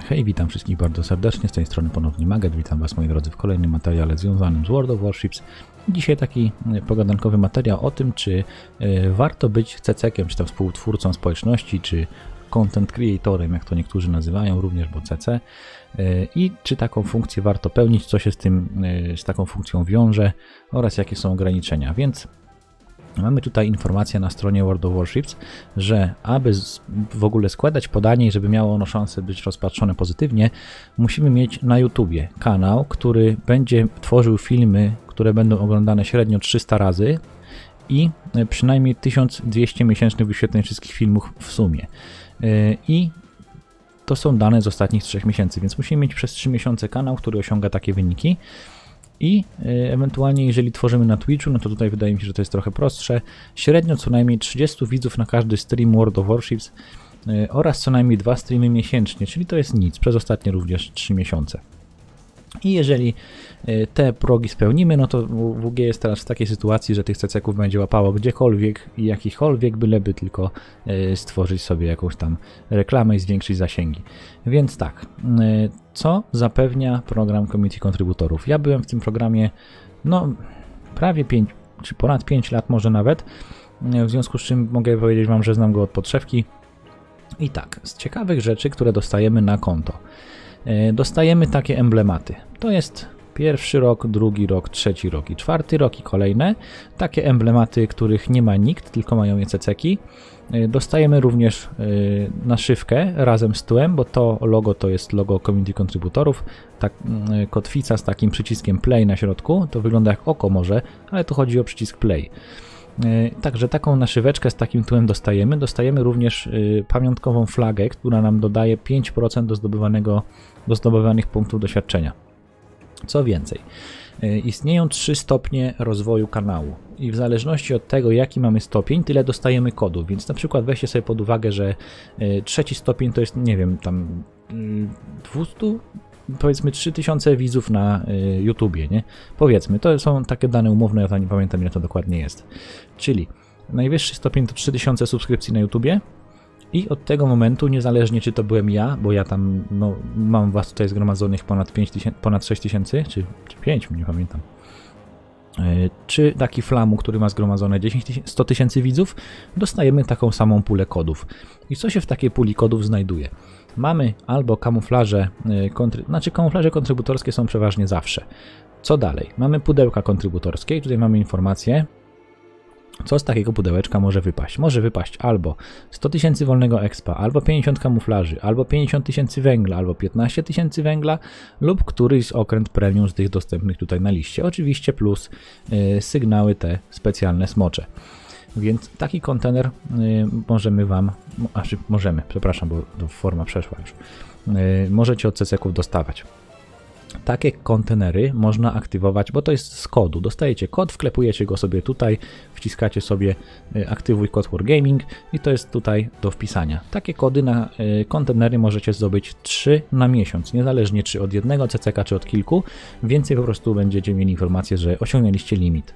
Hej, witam wszystkich bardzo serdecznie, z tej strony ponownie Maget, witam Was moi drodzy w kolejnym materiale związanym z World of Warships. Dzisiaj taki pogadankowy materiał o tym, czy warto być CC-kiem, czy tam współtwórcą społeczności, czy content creatorem, jak to niektórzy nazywają, również bo CC, i czy taką funkcję warto pełnić, co się z taką funkcją wiąże oraz jakie są ograniczenia. Więc mamy tutaj informację na stronie World of Warships, że aby w ogóle składać podanie i żeby miało ono szansę być rozpatrzone pozytywnie, musimy mieć na YouTubie kanał, który będzie tworzył filmy, które będą oglądane średnio 300 razy i przynajmniej 1200 miesięcznych wyświetleń wszystkich filmów w sumie. I to są dane z ostatnich 3 miesięcy, więc musimy mieć przez 3 miesiące kanał, który osiąga takie wyniki. I ewentualnie jeżeli tworzymy na Twitchu, no to tutaj wydaje mi się, że to jest trochę prostsze. Średnio co najmniej 30 widzów na każdy stream World of Warships oraz co najmniej 2 streamy miesięcznie, czyli to jest nic, przez ostatnie również 3 miesiące. I jeżeli te progi spełnimy, no to WG jest teraz w takiej sytuacji, że tych CC-ków będzie łapało gdziekolwiek i jakichkolwiek, byleby tylko stworzyć sobie jakąś tam reklamę i zwiększyć zasięgi. Więc tak, co zapewnia program Community Contributorów? Ja byłem w tym programie no prawie 5 czy ponad 5 lat może nawet, w związku z czym mogę powiedzieć Wam, że znam go od podszewki. I tak, z ciekawych rzeczy, które dostajemy na konto. Dostajemy takie emblematy. To jest pierwszy rok, drugi rok, trzeci rok i czwarty rok i kolejne. Takie emblematy, których nie ma nikt, tylko mają je CC-ki. Dostajemy również naszywkę razem z tyłem, bo to logo to jest logo Community Contributorów. Tak, kotwica z takim przyciskiem play na środku. To wygląda jak oko może, ale tu chodzi o przycisk play. Także taką naszyweczkę z takim tyłem dostajemy. Dostajemy również pamiątkową flagę, która nam dodaje 5% do zdobywanych punktów doświadczenia. Co więcej, istnieją 3 stopnie rozwoju kanału i w zależności od tego, jaki mamy stopień, tyle dostajemy kodów. Więc na przykład weźcie sobie pod uwagę, że trzeci stopień to jest, nie wiem, tam 200, powiedzmy 3000 widzów na YouTubie, nie? Powiedzmy, to są takie dane umowne, ja nie pamiętam ile to dokładnie jest. Czyli najwyższy stopień to 3000 subskrypcji na YouTubie i od tego momentu, niezależnie czy to byłem ja, bo ja tam no, mam was tutaj zgromadzonych ponad 6000, czy 5, nie pamiętam. Czy taki Flamu, który ma zgromadzone 100 tysięcy widzów, dostajemy taką samą pulę kodów. I co się w takiej puli kodów znajduje? Mamy albo kamuflaże, kamuflaże kontrybutorskie są przeważnie zawsze. Co dalej? Mamy pudełka kontrybutorskie i tutaj mamy informację, co z takiego pudełeczka może wypaść. Może wypaść albo 100 tysięcy wolnego expa, albo 50 kamuflaży, albo 50 tysięcy węgla, albo 15 tysięcy węgla lub któryś z okręt premium z tych dostępnych tutaj na liście. Oczywiście plus sygnały te specjalne smocze. Więc taki kontener możemy Wam, przepraszam, bo forma przeszła już, możecie od CC-ków dostawać. Takie kontenery można aktywować, bo to jest z kodu. Dostajecie kod, wklepujecie go sobie tutaj, wciskacie sobie aktywuj kod Wargaming i to jest tutaj do wpisania. Takie kody na kontenery możecie zdobyć 3 na miesiąc, niezależnie czy od jednego CC-ka, czy od kilku. Więcej po prostu będziecie mieli informację, że osiągnęliście limit.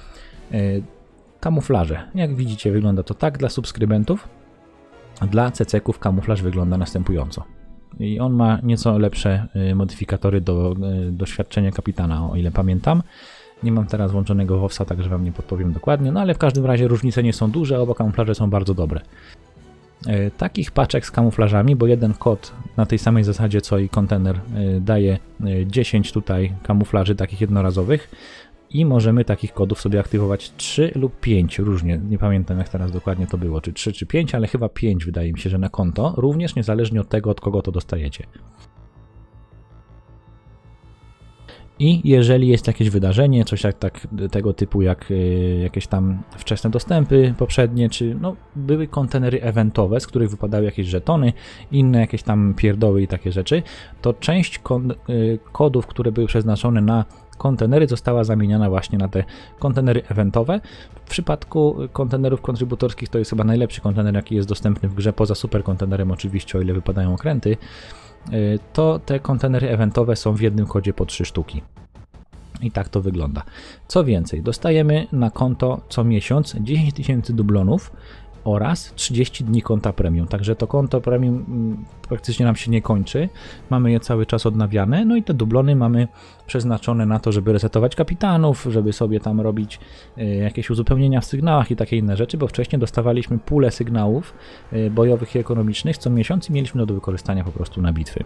Kamuflaże. Jak widzicie, wygląda to tak dla subskrybentów. Dla CC-ków kamuflaż wygląda następująco. I on ma nieco lepsze modyfikatory do doświadczenia kapitana, o ile pamiętam. Nie mam teraz włączonego WoWsa, także Wam nie podpowiem dokładnie, no ale w każdym razie różnice nie są duże, oba kamuflaże są bardzo dobre. Takich paczek z kamuflażami, bo jeden kod na tej samej zasadzie co i kontener daje 10 tutaj kamuflaży takich jednorazowych i możemy takich kodów sobie aktywować 3 lub 5 różnie, nie pamiętam jak teraz dokładnie to było, czy 3 czy 5, ale chyba 5 wydaje mi się, że na konto, również niezależnie od tego, od kogo to dostajecie. I jeżeli jest jakieś wydarzenie, coś tego typu jak jakieś tam wczesne dostępy poprzednie, czy no, były kontenery eventowe, z których wypadały jakieś żetony, inne jakieś tam pierdoły i takie rzeczy, to część kodów, które były przeznaczone na kontenery została zamieniona właśnie na te kontenery eventowe. W przypadku kontenerów kontrybutorskich to jest chyba najlepszy kontener, jaki jest dostępny w grze, poza super kontenerem oczywiście, o ile wypadają okręty. To te kontenery eventowe są w jednym kodzie po 3 sztuki. I tak to wygląda. Co więcej, dostajemy na konto co miesiąc 10 tysięcy dublonów oraz 30 dni konta premium. Także to konto premium praktycznie nam się nie kończy. Mamy je cały czas odnawiane. No i te dublony mamy przeznaczone na to, żeby resetować kapitanów, żeby sobie tam robić jakieś uzupełnienia w sygnałach i takie inne rzeczy, bo wcześniej dostawaliśmy pulę sygnałów bojowych i ekonomicznych co miesiąc i mieliśmy do wykorzystania po prostu na bitwy.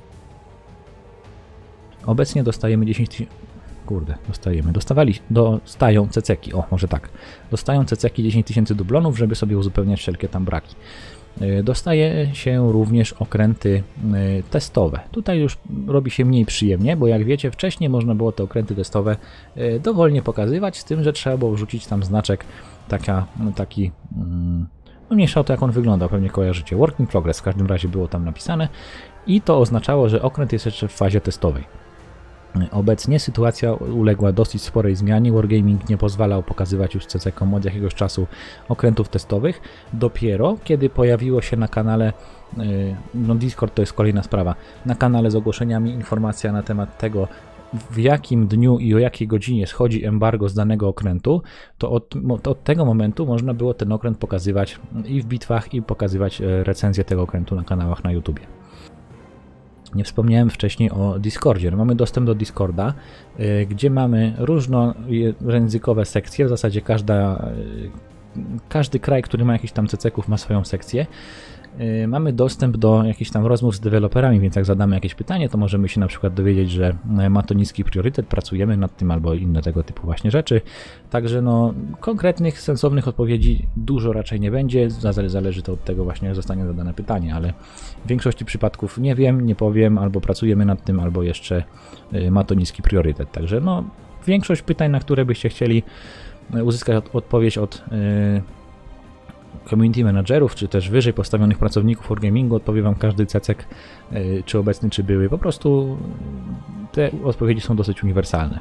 Obecnie dostajemy 10 tysięcy. Kurde, dostają ceceki, o może tak, dostają ceceki 10 tysięcy dublonów, żeby sobie uzupełniać wszelkie tam braki. Dostaje się również okręty testowe. Tutaj już robi się mniej przyjemnie, bo jak wiecie, wcześniej można było te okręty testowe dowolnie pokazywać, z tym, że trzeba było wrzucić tam znaczek, taki, no mniejsza o to jak on wyglądał, pewnie kojarzycie, work in progress, w każdym razie było tam napisane i to oznaczało, że okręt jest jeszcze w fazie testowej. Obecnie sytuacja uległa dosyć sporej zmianie. Wargaming nie pozwalał pokazywać już CC-kom od jakiegoś czasu okrętów testowych. Dopiero kiedy pojawiło się na kanale, no Discord to jest kolejna sprawa, na kanale z ogłoszeniami informacja na temat tego, w jakim dniu i o jakiej godzinie schodzi embargo z danego okrętu, to od tego momentu można było ten okręt pokazywać i w bitwach, i pokazywać recenzję tego okrętu na kanałach na YouTube. Nie wspomniałem wcześniej o Discordzie. Mamy dostęp do Discorda, gdzie mamy różnoryzykowe sekcje. W zasadzie każdy kraj, który ma jakiś tam CC-ków, ma swoją sekcję. Mamy dostęp do jakichś tam rozmów z deweloperami, więc jak zadamy jakieś pytanie, to możemy się na przykład dowiedzieć, że ma to niski priorytet, pracujemy nad tym albo inne tego typu właśnie rzeczy. Także no konkretnych, sensownych odpowiedzi dużo raczej nie będzie, zależy to od tego właśnie, jak zostanie zadane pytanie, ale w większości przypadków nie wiem, nie powiem, albo pracujemy nad tym, albo jeszcze ma to niski priorytet. Także no większość pytań, na które byście chcieli uzyskać odpowiedź od community managerów, czy też wyżej postawionych pracowników Wargamingu, odpowie wam każdy cecek, czy obecny, czy były. Po prostu te odpowiedzi są dosyć uniwersalne.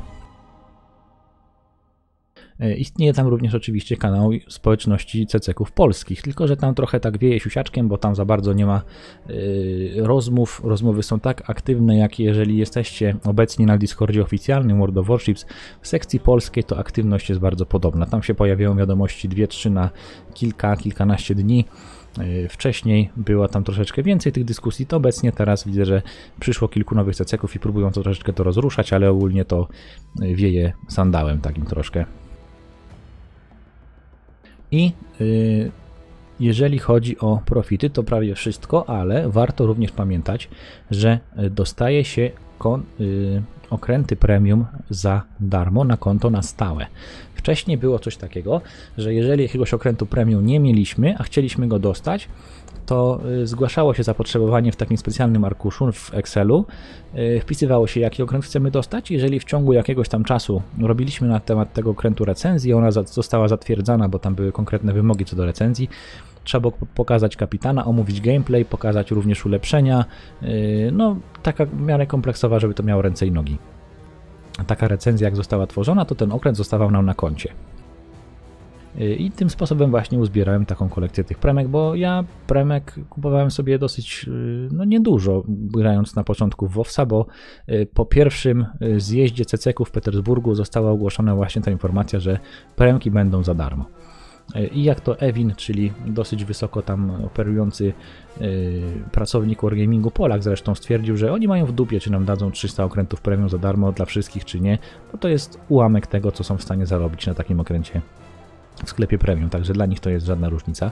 Istnieje tam również oczywiście kanał społeczności ceceków polskich, tylko że tam trochę tak wieje siusiaczkiem, bo tam za bardzo nie ma rozmów. Rozmowy są tak aktywne, jak jeżeli jesteście obecni na Discordzie oficjalnym World of Warships. W sekcji polskiej to aktywność jest bardzo podobna. Tam się pojawiają wiadomości 2-3 na kilkanaście dni. Wcześniej było tam troszeczkę więcej tych dyskusji, to obecnie teraz widzę, że przyszło kilku nowych ceceków i próbują to troszeczkę to rozruszać, ale ogólnie to wieje sandałem takim troszkę. I jeżeli chodzi o profity, to prawie wszystko, ale warto również pamiętać, że dostaje się okręty premium za darmo na konto na stałe. Wcześniej było coś takiego, że jeżeli jakiegoś okrętu premium nie mieliśmy, a chcieliśmy go dostać, to zgłaszało się zapotrzebowanie w takim specjalnym arkuszu w Excelu, wpisywało się, jaki okręt chcemy dostać. Jeżeli w ciągu jakiegoś tam czasu robiliśmy na temat tego okrętu recenzję, ona została zatwierdzana, bo tam były konkretne wymogi co do recenzji, trzeba było pokazać kapitana, omówić gameplay, pokazać również ulepszenia, no taka w miarę kompleksowa, żeby to miało ręce i nogi. Taka recenzja jak została tworzona, to ten okręt zostawał nam na koncie. I tym sposobem właśnie uzbierałem taką kolekcję tych premek, bo ja premek kupowałem sobie dosyć, no niedużo, grając na początku w WoWsa, bo po pierwszym zjeździe CC-ków w Petersburgu została ogłoszona właśnie ta informacja, że premki będą za darmo. I jak to Ewin, czyli dosyć wysoko tam operujący pracownik Wargamingu, Polak zresztą, stwierdził, że oni mają w dupie, czy nam dadzą 300 okrętów premium za darmo dla wszystkich, czy nie, bo to jest ułamek tego, co są w stanie zarobić na takim okręcie w sklepie premium, także dla nich to jest żadna różnica.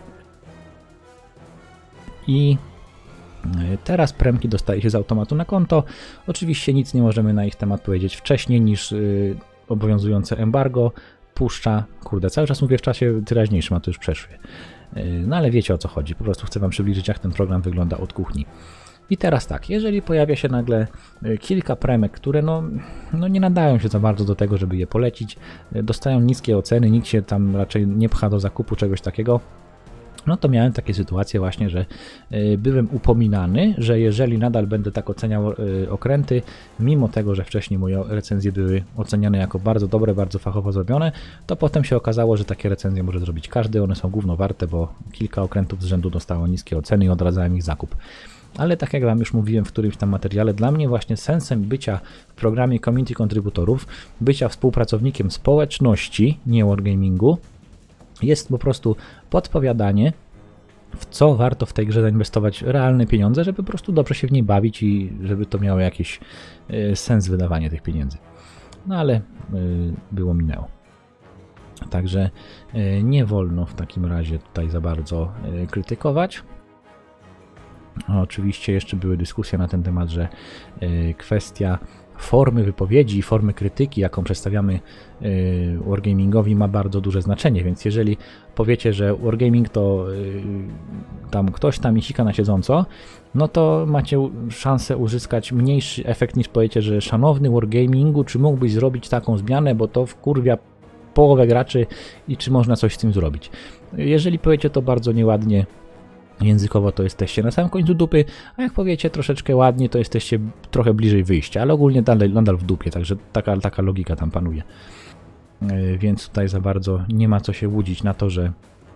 I teraz premki dostaje się z automatu na konto. Oczywiście nic nie możemy na ich temat powiedzieć wcześniej niż obowiązujące embargo puszcza, kurde, cały czas mówię w czasie teraźniejszym, a to już przeszły. No ale wiecie o co chodzi, po prostu chcę wam przybliżyć, jak ten program wygląda od kuchni. I teraz tak, jeżeli pojawia się nagle kilka premek, które no nie nadają się za bardzo do tego, żeby je polecić, dostają niskie oceny, nikt się tam raczej nie pcha do zakupu czegoś takiego, no to miałem takie sytuacje właśnie, że byłem upominany, że jeżeli nadal będę tak oceniał okręty, mimo tego, że wcześniej moje recenzje były oceniane jako bardzo dobre, bardzo fachowo zrobione, to potem się okazało, że takie recenzje może zrobić każdy, one są gówno warte, bo kilka okrętów z rzędu dostało niskie oceny i odradzałem ich zakup. Ale tak jak wam już mówiłem w którymś tam materiale, dla mnie właśnie sensem bycia w programie Community Contributorów, bycia współpracownikiem społeczności, nie Wargamingu, Jest po prostu podpowiadanie, w co warto w tej grze zainwestować realne pieniądze, żeby po prostu dobrze się w niej bawić i żeby to miało jakiś sens wydawania tych pieniędzy. No ale minęło. Także nie wolno w takim razie tutaj za bardzo krytykować. Oczywiście jeszcze były dyskusje na ten temat, że kwestia formy wypowiedzi i formy krytyki, jaką przedstawiamy wargamingowi, ma bardzo duże znaczenie, więc jeżeli powiecie, że wargaming to tam ktoś tam i sika na siedząco, no to macie szansę uzyskać mniejszy efekt niż powiecie, że szanowny wargamingu, czy mógłbyś zrobić taką zmianę, bo to wkurwia połowę graczy i czy można coś z tym zrobić. Jeżeli powiecie to bardzo nieładnie językowo, to jesteście na samym końcu dupy, a jak powiecie troszeczkę ładnie, to jesteście trochę bliżej wyjścia, ale ogólnie nadal w dupie, także taka logika tam panuje. Więc tutaj za bardzo nie ma co się łudzić na to, że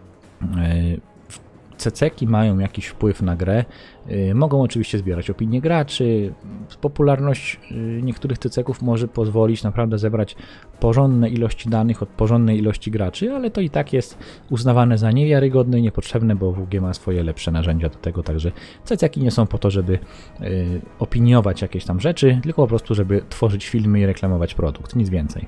CC-ki mają jakiś wpływ na grę. Mogą oczywiście zbierać opinie graczy. Popularność niektórych CC-ków może pozwolić naprawdę zebrać porządne ilości danych od porządnej ilości graczy, ale to i tak jest uznawane za niewiarygodne i niepotrzebne, bo WG ma swoje lepsze narzędzia do tego, także CC-ki nie są po to, żeby opiniować jakieś tam rzeczy, tylko po prostu, żeby tworzyć filmy i reklamować produkt, nic więcej.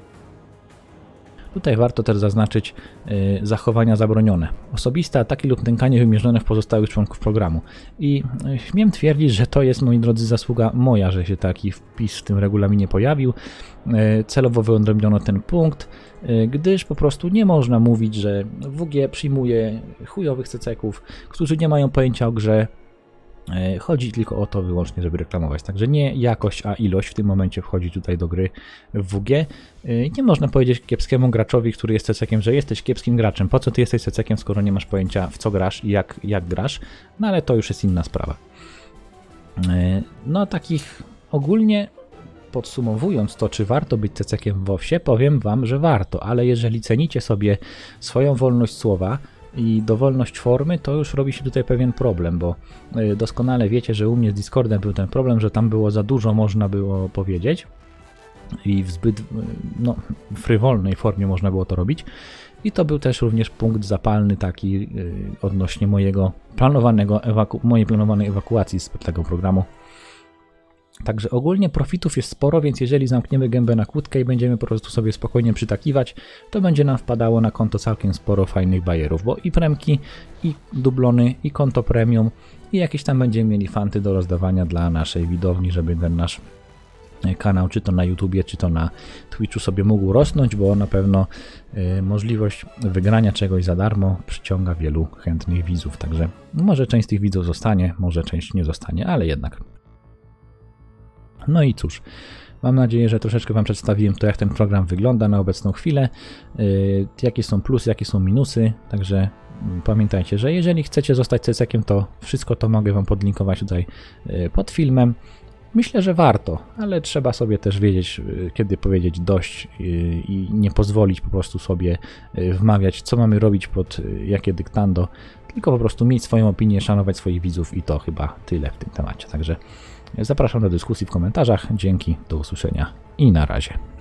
Tutaj warto też zaznaczyć zachowania zabronione. Osobiste ataki lub nękanie wymierzone w pozostałych członków programu. I śmiem twierdzić, że to jest, moi drodzy, zasługa moja, że się taki wpis w tym regulaminie pojawił. Celowo wyodrębniono ten punkt, gdyż po prostu nie można mówić, że WG przyjmuje chujowych CC-ków, którzy nie mają pojęcia o grze. Chodzi tylko o to wyłącznie, żeby reklamować. Także nie jakość, a ilość w tym momencie wchodzi tutaj do gry w WG. Nie można powiedzieć kiepskiemu graczowi, który jest CC-kiem, że jesteś kiepskim graczem. Po co ty jesteś CC-kiem, skoro nie masz pojęcia, w co grasz i jak grasz? No ale to już jest inna sprawa. No takich ogólnie podsumowując to, czy warto być CC-kiem w WoWsie, powiem wam, że warto, ale jeżeli cenicie sobie swoją wolność słowa i dowolność formy, to już robi się tutaj pewien problem, bo doskonale wiecie, że u mnie z Discordem był ten problem, że tam było za dużo można było powiedzieć i w zbyt frywolnej formie można było to robić. I to był też również punkt zapalny taki odnośnie mojej planowanej ewakuacji z tego programu. Także ogólnie profitów jest sporo, więc jeżeli zamkniemy gębę na kłódkę i będziemy po prostu sobie spokojnie przytakiwać, to będzie nam wpadało na konto całkiem sporo fajnych bajerów, bo i premki, i dublony, i konto premium, i jakieś tam będziemy mieli fanty do rozdawania dla naszej widowni, żeby ten nasz kanał, czy to na YouTubie, czy to na Twitchu sobie mógł rosnąć, bo na pewno możliwość wygrania czegoś za darmo przyciąga wielu chętnych widzów, także może część z tych widzów zostanie, może część nie zostanie, ale jednak. No i cóż, mam nadzieję, że troszeczkę wam przedstawiłem to, jak ten program wygląda na obecną chwilę, jakie są plusy, jakie są minusy, także pamiętajcie, że jeżeli chcecie zostać CC-kiem, to wszystko to mogę wam podlinkować tutaj pod filmem. Myślę, że warto, ale trzeba sobie też wiedzieć, kiedy powiedzieć dość i nie pozwolić po prostu sobie wmawiać, co mamy robić pod jakie dyktando, tylko po prostu mieć swoją opinię, szanować swoich widzów i to chyba tyle w tym temacie. Także zapraszam do dyskusji w komentarzach. Dzięki, do usłyszenia i na razie.